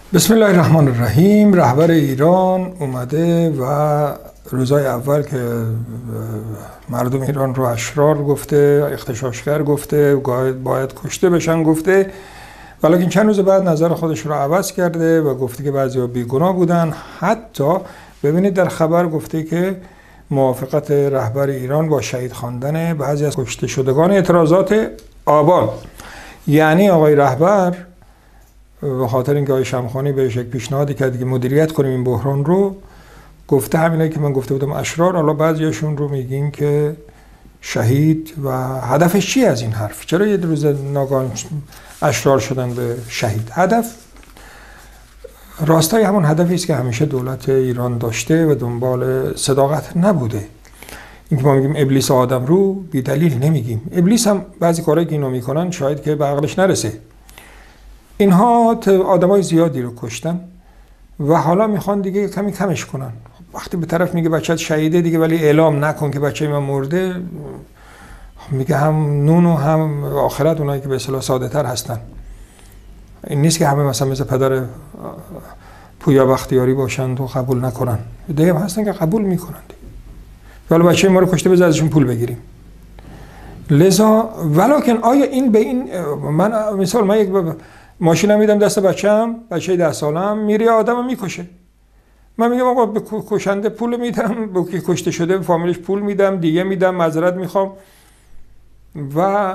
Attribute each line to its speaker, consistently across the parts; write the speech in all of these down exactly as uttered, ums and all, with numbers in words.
Speaker 1: بسم الله الرحمن الرحیم. رهبر ایران اومده و روزای اول که مردم ایران رو اشرار گفته، اغتشاشگر گفته، باید کشته بشن گفته، ولی چند روز بعد نظر خودش رو عوض کرده و گفته که بعضی‌ها بیگناه بودن. حتی ببینید در خبر گفته که موافقت رهبر ایران با شهید خواندن بعضی از کشته شدگان اعتراضات آبان. یعنی آقای رهبر به خاطر اینکه آقای شمخانی بهش یک پیشنهادی کرد که مدیریت کنیم این بحران رو، گفته همینه که من گفته بودم اشرار، حالا بعضیاشون رو میگین که شهید. و هدفش چی از این حرف؟ چرا یه روز ناگهان اشرار شدن به شهید؟ هدف راستای همون هدفی است که همیشه دولت ایران داشته و دنبال صداقت نبوده. اینکه ما میگیم ابلیس آدم رو بی دلیل نمیگیم. ابلیس هم بعضی کارهایی که اینو میکنن شاید که به عقلش نرسه. اینها آدمای زیادی رو کشتن و حالا میخوان دیگه کمی کمش کنن. وقتی به طرف میگه بچه‌ت شهیده دیگه ولی اعلام نکن که بچه من مرده، میگه هم نون و هم آخرت اونایی که به اصطلاح ساده تر هستن. این نیست که همه مثلا مثل پدر پویا بختیاری باشن و قبول نکنن. دیگه هم هستن که قبول میکنن. ولی بچه ما رو کشته بذار ازشون پول بگیریم. لذا ولکن آیا این به این من مثال من یک ماشینم میدم دست بچه‌م، بچه ده سالم میره آدمو میکشه. من میگم آقا به کشنده پول میدم، به کی کشته شده به فامیلش پول میدم، دیگه میدم، معذرت میخوام و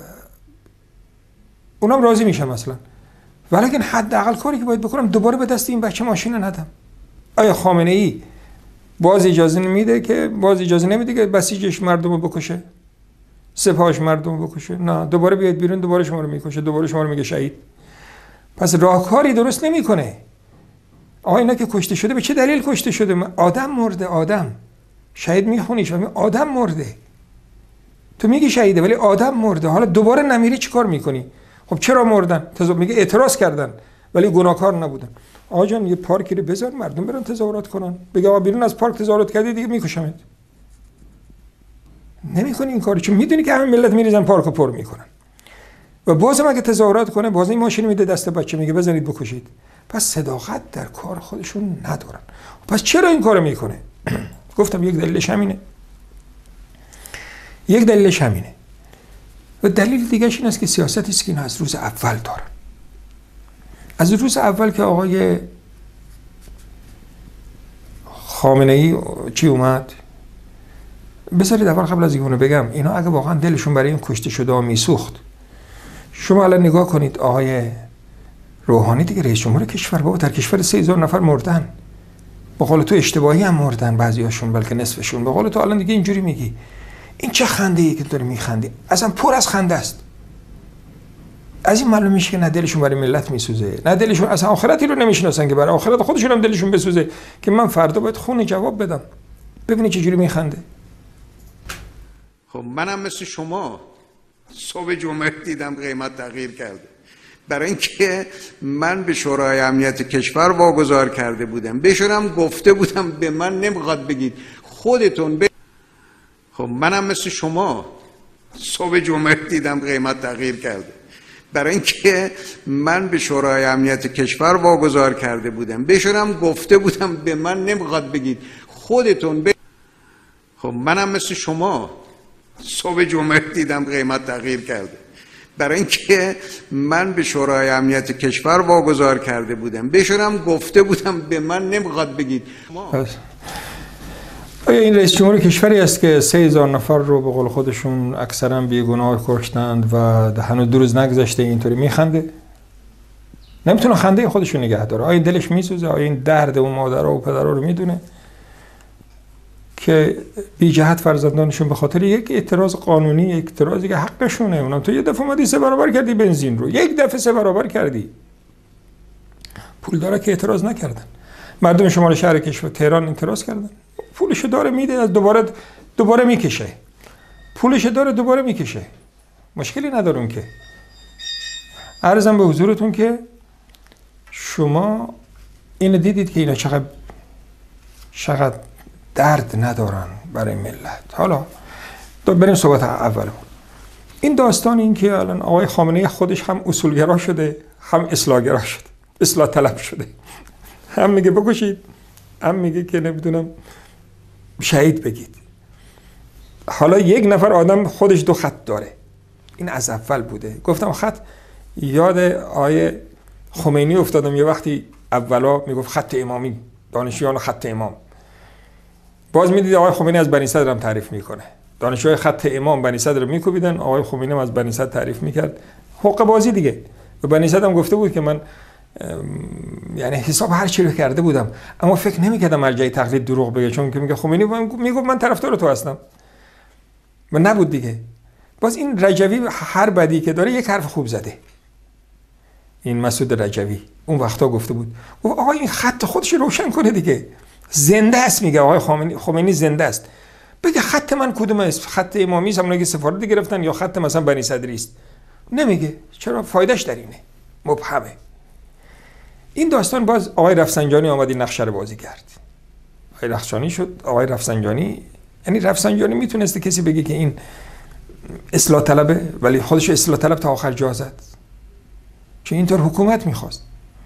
Speaker 1: اونم راضی میشم مثلا. ولیکن حداقل کاری که باید بکنم دوباره به دست این بچه ماشین ندم. آیا خامنه ای باز اجازه نمیده که باز اجازه نمیده که بسیجش مردم رو بکشه؟ سپاهش مردم رو بکشه؟ نه، دوباره بیاد بیرون دوباره شما رو میکشه، دوباره شما رو میگه شهید. پس راهکاری درست نمیکنه. آقا اینا که کشته شده به چه دلیل کشته شده؟ آدم مرده. آدم شهید میخونیش و آدم مرده. تو میگی شهیده ولی آدم مرده. حالا دوباره نمیری چیکار میکنی؟ خب چرا مردن؟ تظاهر میگه اعتراض کردن ولی گناهکار نبودن. آقا جان یه پارکی رو بذار مردم برن تظاهرات کنن. بگه آقا بیرون از پارک تظاهرات کردی دیگه میکشمت. نمیکنی این کارو چون میدونی که همه ملت میریزن پارکو پر میکنن. و بازم اگه تظاهرات کنه باز این ماشین میده دست بچه میگه بزنید بکشید. پس صداقت در کار خودشون ندارن. پس چرا این کارو میکنه؟ گفتم یک دلیلش همینه. یک دلیلش همینه. و دلیل دیگه‌اش این است که سیاستی است که اینا از روز اول دارن. از روز اول که آقای خامنه ای چی اومد؟ بذارید اول قبل از اینو بگم اینا اگه واقعا دلشون برای این کشته شده ها میسوخت، شما الان نگاه کنید آقای روحانی دیگه رئیس جمهور کشور، بابا در کشور سه هزار نفر مردن. به قول تو اشتباهی هم مردن بعضیاشون بلکه نصفشون. به قول تو الان دیگه اینجوری میگی. این چه خنده ای که داره میخندی؟ اصلا پر از خنده است. از این معلوم میشه که نه دلشون برای ملت میسوزه، نه دلشون اصلا آخرتی رو نمیشناسن که برای آخرت خودشون هم دلشون بسوزه که من فردا باید خون جواب بدم. ببینید چه جوری میخنده.
Speaker 2: خب منم مثل شما صبح جمعه دیدم قیمت تغییر کرده. برای اینکه من به شورای امنیت کشور واگذار کرده بودم، بهشونم گفته بودم به من نمیخواد بگید خودتون ب... خب منم مثل شما صبح جمعه دیدم قیمت تغییر کرده. برای اینکه من به شورای امنیت کشور واگذار کرده بودم، بهشونم گفته بودم به من نمیخواد بگید خودتون ب... خب منم مثل شما صبح جمعه دیدم قیمت تغییر کرده. برای اینکه من به شورای امنیت کشور واگذار کرده بودم، بهشونم گفته بودم به من نمیخواد بگید.
Speaker 1: آیا این رئیس جمهور کشوری است که سه هزار نفر رو به قول خودشون اکثرا بیگناه کشتند و هنوز دو روز نگذشته اینطوری میخنده؟ نمیتونه خنده خودشو نگه داره. آیا دلش میسوزه؟ آیا این درد اون مادرها و پدرها رو میدونه که بی جهت فرزندانشون به خاطر یک اعتراض قانونی، یک اعتراضی که حقشونه، اونم تو یه دفعه اومدی سه برابر کردی بنزین رو، یک دفعه سه برابر کردی. پولدارا که اعتراض نکردن. مردم شمال شهر کشور تهران اعتراض کردن. پولش داره میده، از دوباره دوباره میکشه. پولش داره دوباره میکشه. مشکلی ندارون که. عرضم به حضورتون که شما اینو دیدید که اینا چقدر چقدر درد ندارن برای ملت. حالا بریم صحبت اولمون. این داستان این که الان آقای خامنه‌ای خودش هم اصولگرا شده هم اصلاحگرا شده. اصلاح طلب شده، هم میگه بکشید، هم میگه که نمیدونم شهید بگید. حالا یک نفر آدم خودش دو خط داره، این از اول بوده. گفتم خط، یاد آیه خمینی افتادم یه وقتی اولا میگفت خط امامی، دانشجویان خط امام. باز میدید آقای خمینی از بنی صدر هم تعریف میکنه، دانشجوی خط امام بنی صدر رو میکوبیدن، آقای خمینی هم از بنی صدر تعریف میکرد. حقوق بازی دیگه. و بنی صدر هم گفته بود که من یعنی حساب هر چی رو کرده بودم، اما فکر نمیکردم مرجع تقلید دروغ بگه، چون که میگه خمینی میگفت من طرفدار تو هستم و نبود دیگه. باز این رجوی هر بدی که داره یک حرف خوب زده، این مسعود رجوی اون وقتا گفته بود، گفت آقا این خط خودش روشن کنه دیگه، زنده است. میگه آقای خمینی خمینی زنده است، بگه خط من کدوم است، خط امامی است، همونایی که سفارت گرفتن، یا خط مثلا بنی صدری است. نمیگه. چرا؟ فایدهش در اینه، مبهمه. این داستان باز آقای رفسنجانی آمد این نقشه رو بازی کرد. آقای رفسنجانی شد آقای رفسنجانی. یعنی رفسنجانی میتونسته کسی بگه که این اصلاح طلبه، ولی خودش اصلاح طلب تا آخر جا زد، چون اینطور حکومت میخواست.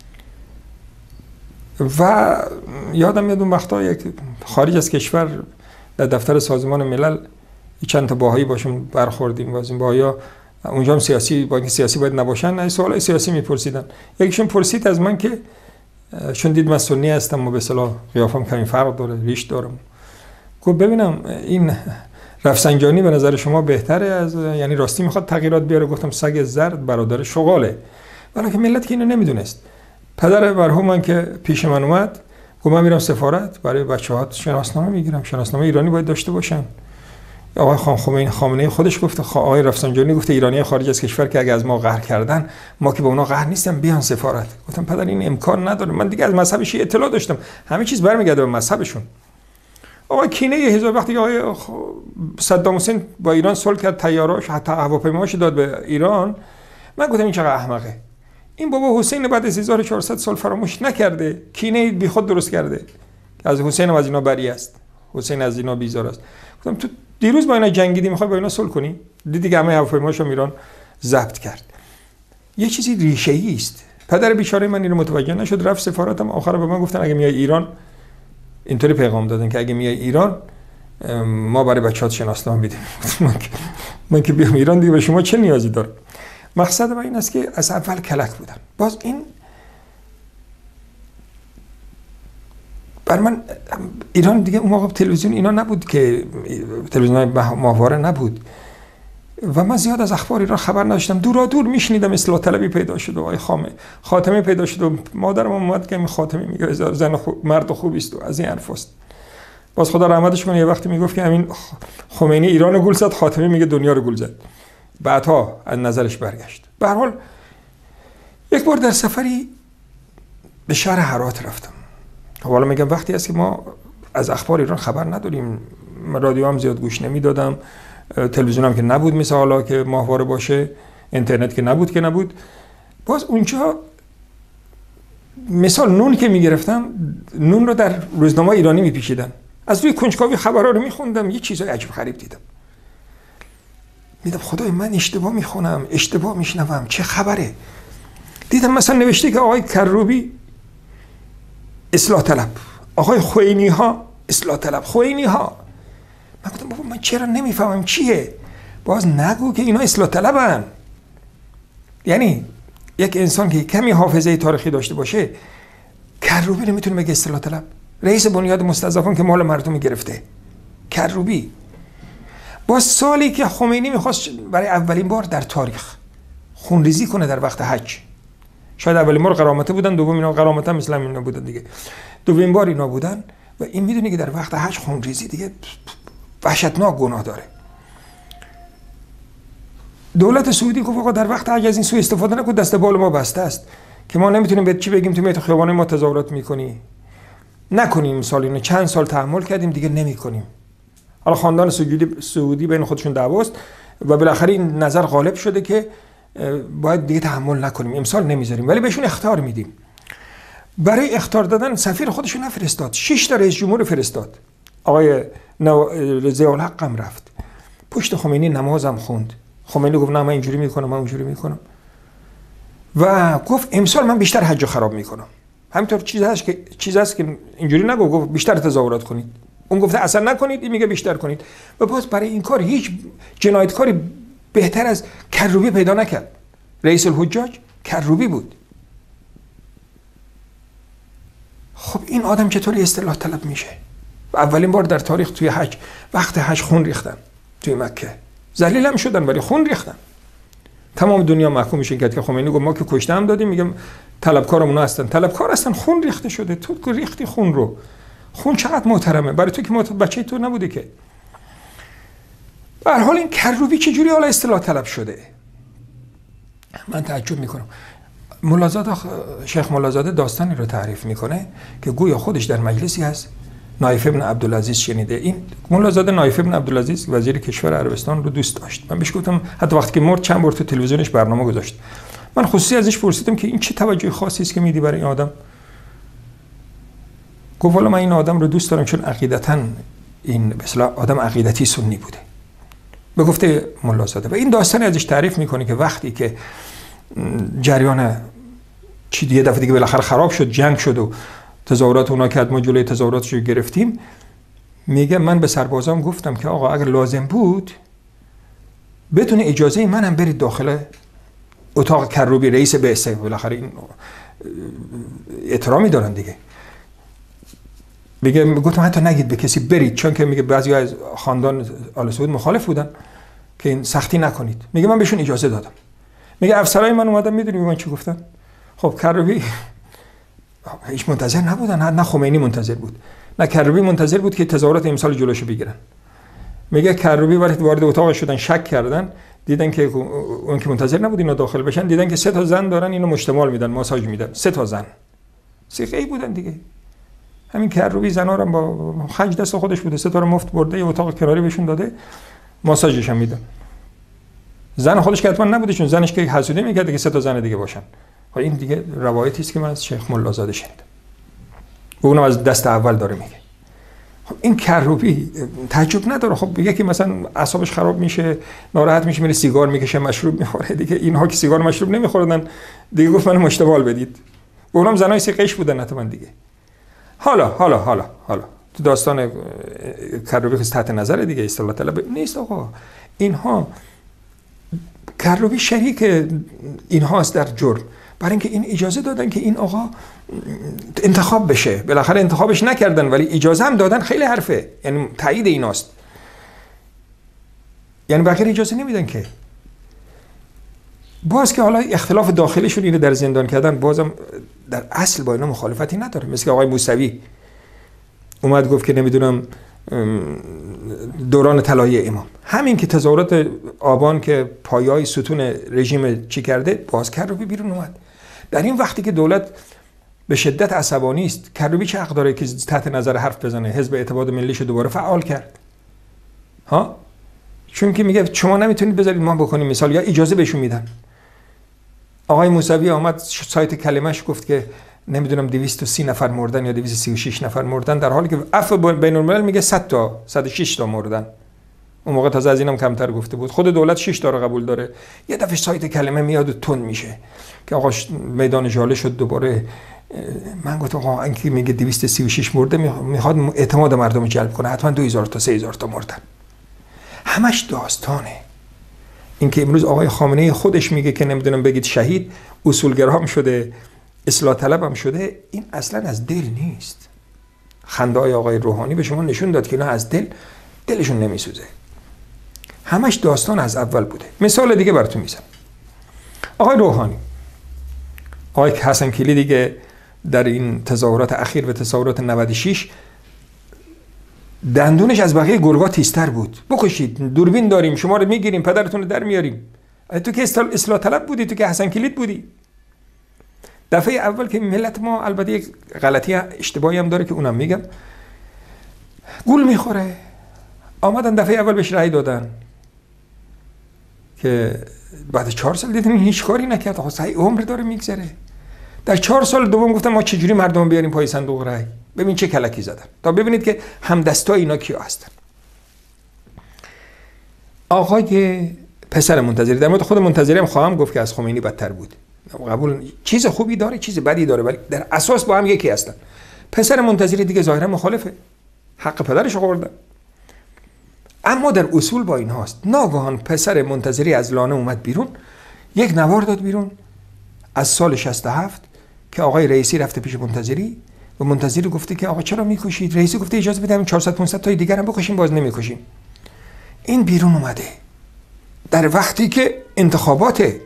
Speaker 1: و یادم میاد اون وقتا یک خارج از کشور در دفتر سازمان ملل چند تا باهایی باشون برخوردیم. باز این باهایا اونجا هم سیاسی، با اینکه سیاسی باید نباشن، نه سوالای سیاسی میپرسیدن. یکیشون پرسید از من که چون دید من سنی هستم و به اصطلاح قیافم کمی فرق داره، ریش دارم، گفت ببینم این رفسنجانی به نظر شما بهتره از، یعنی راستی میخواد تغییرات بیاره؟ گفتم سگ زرد برادر شغاله. ولی که ملت که اینو نمیدونست. پدر مرحوم من که پیش من اومد گفت من میرم سفارت برای بچه‌ها شناسنامه میگیرم، شناسنامه ایرانی باید داشته باشن. آقای خان خمینی خامنه‌ای خودش گفته، آقای رفسنجانی گفته ایرانی خارج از کشور که اگه از ما قهر کردن، ما که با اونا قهر نیستیم، بیان سفارت. گفتم پدر این امکان نداره، من دیگه از مذهب شیعه اطلاع داشتم، همه چیز برمیگرده به مذهبشون. آقای کینه هزار وقتی آقای صدام حسین با ایران صلح کرد، طیاراش حتی هواپیماهاش داد به ایران، من گفتم این چقدر احمقه. این بابا حسین بعد از هزار و چهارصد سال فراموش نکرده، کینه بی خود درست کرده. از حسین هم از اینا بری است، حسین از اینا بیزار است. گفتم تو دیروز با اینا جنگیدی، میخوای با اینا صلح کنی؟ دیدی که همه هواپیماهاشو ایران ضبط کرد. یه چیزی ریشه‌ای است. پدر بیچاره من اینو متوجه نشد، رفت سفارتم. آخر به من گفتن اگه میای ایران، اینطوری پیغام دادن که اگه میای ایران ما برای بچه‌هات شناسنامه میدیم. من که من که بیام ایران دیگه به شما چه نیازی دارم؟ مقصد من این است که از اول کلک بودن. باز این بر من ایران دیگه اون موقع تلویزیون اینا نبود، که تلویزیون ماهواره نبود و من زیاد از اخبار ایران خبر نداشتم. دورا دور میشنیدم اصلاح طلبی پیدا شد و آقای خامه خاتمی پیدا شد و مادرم اومد که این خاتمی میگه زن خوب، مرد خوبی است و از این حرفاست. باز خدا رحمتش کنه یه وقتی میگفت که همین خمینی ایران رو گول زد، خاتمی میگه دنیا رو گول زد. بعدها از نظرش برگشت. به هر حال یک بار در سفری به شهر هرات رفتم. حالا میگم وقتی است که ما از اخبار ایران خبر نداریم، رادیو هم زیاد گوش نمیدادم، تلویزیون هم که نبود مثل حالا که ماهواره باشه، اینترنت که نبود که نبود. باز اونجا مثال نون که میگرفتم، نون رو در روزنامه ایرانی میپیچیدن، از روی کنجکاوی خبرها رو میخوندم، یه چیزای عجیب غریب دیدم. میدم خدای من اشتباه میخونم، اشتباه میشنوم، چه خبره؟ دیدم مثلا نوشته که آقای کروبی اصلاح طلب، آقای خوینی ها اصلاح طلب، خوینی ها. من گفتم بابا من چرا نمیفهمم چیه؟ باز نگو که اینا اصلاح طلبن. یعنی یک انسان که کمی حافظه تاریخی داشته باشه، کروبی نمیتونه بگه اصلاح طلب؟ رئیس بنیاد مستضعفان که مال مردم گرفته، کروبی. با سالی که خمینی میخواست برای اولین بار در تاریخ خونریزی کنه در وقت حج، شاید اولین بار قرامته بودن، دوم اینا قرامته مثل اینا بودن دیگه، دومین بار اینا بودن و این میدونی که در وقت حج خونریزی دیگه وحشتناک گناه داره. دولت سعودی گفت آقا در وقت حج از این سوء استفاده نکن، دست بال ما بسته است که ما نمیتونیم به چی بگیم تو میت خیابان ما تظاهرات میکنی، نکنیم. سال اینو چند سال تحمل کردیم دیگه نمیکنیم. حالا خاندان سعودی سعودی بین خودشون دعواست و بالاخره این نظر غالب شده که باید دیگه تحمل نکنیم، امسال نمیذاریم، ولی بهشون اخطار میدیم. برای اخطار دادن سفیر خودشون نفرستاد، شش تا رئیس جمهور فرستاد. آقای ضیاءالحق هم رفت پشت خمینی نمازم خوند. خمینی گفت نه من اینجوری میکنم، من اونجوری میکنم. و گفت امسال من بیشتر حج خراب میکنم. همینطور چیز هست که چیز هست که اینجوری نگو، گفت بیشتر تظاهرات کنید. اون گفته اصلا نکنید، این میگه بیشتر کنید. و باز برای این کار هیچ جنایتکاری بهتر از کروبی پیدا نکرد. رئیس الحجاج کروبی بود. خب این آدم چطوری اصلاح طلب میشه؟ اولین بار در تاریخ توی حج، وقت حج خون ریختن توی مکه. ذلیل هم شدن ولی خون ریختن. تمام دنیا محکوم میشه که خمینی گفت ما که کشته هم دادیم، میگم طلبکارمون هستن. طلبکار هستن، خون ریخته شده. تو ریختی خون رو. خون چقدر محترمه برای تو که بچه تو نبوده که. به هر حال این کروبی چجوری حالا اصلاح طلب شده؟ من تعجب میکنم. ملازاده شیخ ملازاده داستانی رو تعریف میکنه که گویا خودش در مجلسی هست، نایف ابن عبدالعزیز شنیده. این ملازاده نایف ابن عبدالعزیز وزیر کشور عربستان رو دوست داشت. من بهش گفتم، حتی وقتی که مرد چند بار تو تلویزیونش برنامه گذاشت. من خصوصی ازش پرسیدم که این چه توجه خاصی است که میدی برای این آدم؟ گفت والا من این آدم رو دوست دارم چون عقیدتاً این مثلا آدم عقیدتی سنی بوده. به گفته ملازاده. و این داستانی ازش تعریف میکنه که وقتی که جریان چی دیگه دفعه دیگه بالاخره خراب شد، جنگ شد و تظاهرات اونا کرد، ما جلوی تظاهراتش رو گرفتیم، میگه من به سربازام گفتم که آقا اگر لازم بود بدون اجازه منم برید داخل اتاق کروبی، رئیس بعثه، بالاخره این احترامی دارن دیگه. میگه گفتم حتی نگید به کسی برید، چون که میگه بعضی از خاندان آل سعود مخالف بودن که این سختی نکنید. میگه من بهشون اجازه دادم. میگه افسرای من اومدن، میدونی من چی گفتن؟ خب کروبی هیچ منتظر نبودن، نه خمینی منتظر بود، نه کروبی منتظر بود که تظاهرات امسال جلوشو بگیرن. میگه کروبی وارد وارد اتاق شدن، شک کردن، دیدن که اون که منتظر نبود اینا داخل بشن، دیدن که سه تا زن دارن اینو مشتمال میدن، ماساژ میدن. سه تا زن سیخی بودن دیگه. همین کروبی زنا رو با خرج دست خودش بوده، سه تا رو مفت برده، یه اتاق کناری بهشون داده، ماساژش هم میدن. زن خودش که حتما نبوده، چون زنش که حسودی میکرد که سه تا زن دیگه باشن. و این دیگه روایتی است که من از شیخ ملازاده شنیدم. و اونم از دست اول داره میگه. خب این کروبی تعجب نداره. خب یکی مثلا اعصابش خراب میشه، ناراحت میشه، میره سیگار میکشه، مشروب میخوره دیگه. اینها که سیگار مشروب نمیخوردن دیگه، گفت من مشتبال بدید. و اونم زنای سیقش بودن حتما دیگه. حالا حالا حالا حالا تو داستان کروبی خیلی تحت نظر دیگه، اصلاح طلب نیست آقا. اینها کروبی شریک اینهاست در جرم، برای اینکه این اجازه دادن که این آقا انتخاب بشه. بالاخره انتخابش نکردن ولی اجازه هم دادن. خیلی حرفه، یعنی تایید ایناست. یعنی بغیر اجازه نمیدن که. باز که حالا اختلاف داخلیشون اینو در زندان کردن، بازم در اصل با اینا مخالفتی نداره. مثل که آقای موسوی اومد گفت که نمیدونم دوران طلایی امام، همین که تظاهرات آبان که پایه‌های ستون رژیم چی کرده، باز کروبی بیرون اومد. در این وقتی که دولت به شدت عصبانی است، کروبی چه حق داره که تحت نظر حرف بزنه؟ حزب اتحاد ملیش دوباره فعال کرد ها، چون که میگه شما نمیتونید بذارید ما بکنیم مثال، یا اجازه بهشون میدن. آقای موسوی آمد سایت کلمش گفت که نمیدونم دویست و سی نفر مردن یا دویست و سی و شش نفر مردن، در حالی که عفو بین الملل میگه صد تا صد و شش تا مردن. اون موقع تازه از اینم کمتر گفته بود. خود دولت شش تا رو قبول داره. یه دفعه سایت کلمه میاد و تند میشه که آقا میدان ژاله شد دوباره. من گفتم آقا اینکه میگه دویست و سی و شش مرده میخواد اعتماد مردم رو جلب کنه، حتما دو هزار تا سه هزار تا مردن. همش داستانه. اینکه امروز آقای خامنه‌ای خودش میگه که نمیدونم بگید شهید، اصولگرا شده، اصلاح طلب هم شده، این اصلا از دل نیست. خنده‌های آقای روحانی به شما نشون داد که اینا از دل دلشون نمیسوزه. همش داستان از اول بوده. مثال دیگه براتون میزنم. آقای روحانی، آقای حسن کلی دیگه در این تظاهرات اخیر و تظاهرات نود و شش دندونش از بقیه گرگا تیزتر بود. بکشید، دوربین داریم، شما رو میگیریم، پدرتون رو در میاریم. تو که اصلاح طلب بودی، تو که حسن کلید بودی. دفعه اول که ملت ما، البته یک غلطی اشتباهی هم داره که اونم میگم، گول میخوره. آمدن دفعه اول بهش رأی دادن که بعد چهار سال دیدن هیچ کاری نکرد. آقا صحیح عمر داره میگذره. در چهار سال دوم گفتم ما چجوری مردم بیاریم پای صندوق رأی. ببین چه کلکی زدن، تا ببینید که همدستای اینا کیا هستن. آقای پسر منتظری، در مورد خود منتظری هم خواهم گفت که از خمینی بدتر بود. قبول، چیز خوبی داره چیز بدی داره، ولی در اساس با هم یکی هستن. پسر منتظری دیگه ظاهرا مخالفه، حق پدرش خوردن، اما در اصول با این هاست. ناگهان پسر منتظری از لانه اومد بیرون، یک نوار داد بیرون از سال شصت و هفت که آقای رئیسی رفته پیش منتظری و منتظری گفته که آقا چرا میکشید؟ رئیسی گفته اجازه بده همین چهارصد پانصد تای دیگر هم بکشیم، باز نمیکشیم. این بیرون اومده در وقتی که انتخاباته.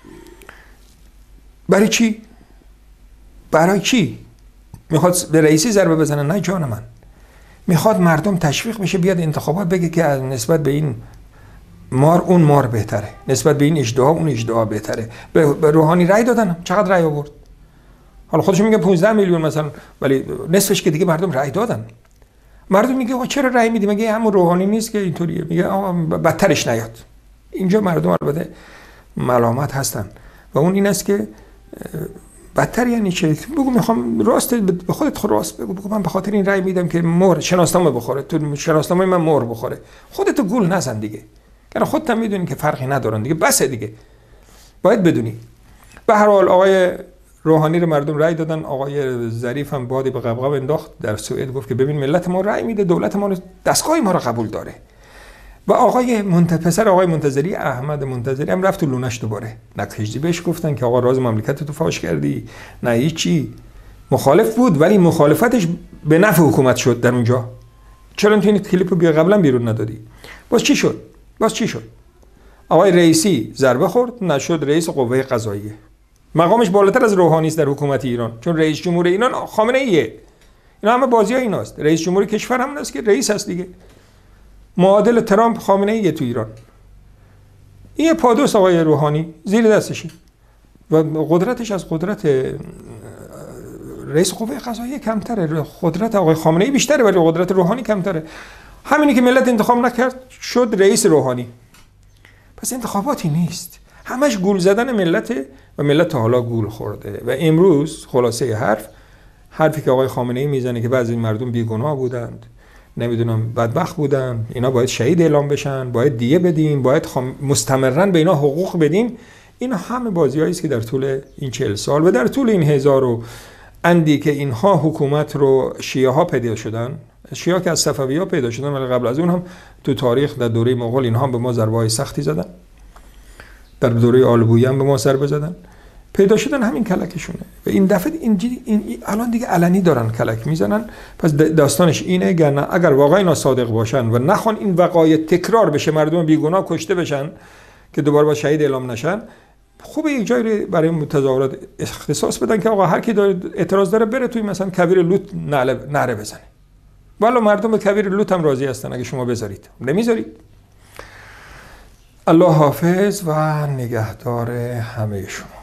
Speaker 1: برای چی؟ برای چی؟ میخواد به رئیسی ضربه بزنه؟ نه جان من، میخواد مردم تشویق بشه بیاد انتخابات بگه که نسبت به این مار اون مار بهتره، نسبت به این اژدها اون اژدها بهتره. به روحانی رأی دادن، چقدر رأی آورد؟ حالا خودش میگه پانزده میلیون مثلا، ولی نصفش که دیگه مردم رأی دادن. مردم میگه آقا چرا رأی میدی؟ میگه همون روحانی نیست که اینطوریه، میگه آقا بدترش نیاد. اینجا مردم البته ملامت هستن و اون این است که بدتر یعنی چه؟ بگو میخوام راست، به خودت راست بگو، بگو من به خاطر این رأی میدم که مهر شناسنامه بخوره، تو شناسنامه من مهر بخوره. خودت گول نزن دیگه، یعنی خودت هم میدونی که فرقی ندارن دیگه، بسه دیگه. باید بدونی. به هر حال آقای روحانی رو مردم رأی دادن. آقای ظریف هم بادی به قبقب انداخت در سوئد، گفت که ببین ملت ما رأی میده، دولت ما دستگاه ما رو قبول داره. و آقای منت... پسر آقای منتظری، احمد منتظری هم رفت تو لونش دوباره نکشیدی، بهش گفتن که آقا راز مملکت تو فاش کردی. نه هیچی، مخالف بود ولی مخالفتش به نفع حکومت شد در اونجا. چرا تو این کلیپو بیا قبلا بیرون ندادی؟ باز چی شد؟ باز چی شد؟ آقای رئیسی ضربه خورد، نشد رئیس قوه قضاییه. مقامش بالاتر از روحانی است در حکومت ایران، چون رئیس جمهور ایران خامنه ایه. اینا همه بازی‌ها ایناست. رئیس جمهور کشور همون است که رئیس هست دیگه. معادل ترامپ خامنه ایه تو ایران. این پادوس آقای روحانی زیر دستشه و قدرتش از قدرت رئیس قوه قضاییه کمتره، قدرت آقای خامنه ای بیشتره ولی قدرت روحانی کمتره. همینی که ملت انتخاب نکرد شد رئیس روحانی. پس انتخاباتی نیست، همش گول زدن ملته و ملت تا حالا گول خورده. و امروز خلاصه حرف حرفی که آقای خامنه ای میزنه که بعضی مردم بیگناه بودند، نمیدونم بدبخت بودن، اینا باید شهید اعلام بشن، باید دیه بدیم، باید خام... مستمرا به اینا حقوق بدیم. اینا همه بازیایی است که در طول این چهل سال و در طول این هزار و اندی که اینها حکومت رو شیعه ها پیدا شدن، شیعه که از صفوی ها پیدا شدن ولی قبل از اون هم تو تاریخ در دوره مغول اینها هم به ما ضربه‌های سختی زدن، در دوره آلبویی هم به ما ضربه زدن، پیدا شدن همین کلکشونه. و این دفعه این, این الان دیگه علنی دارن کلک میزنن. پس داستانش اینه گرنه اگر واقعا اینا صادق باشن و نخوان این وقایع تکرار بشه، مردم بیگناه کشته بشن که دوباره با شهید اعلام نشن، خوبه یک جایی برای تظاهرات اختصاص بدن که آقا هر کی داره اعتراض داره بره توی مثلا کویر لوت نعره بزنه. والا مردم به کویر لوت هم راضی هستن اگه شما بذارید. نمیذارید. الله حافظ و نگهدار همه شما.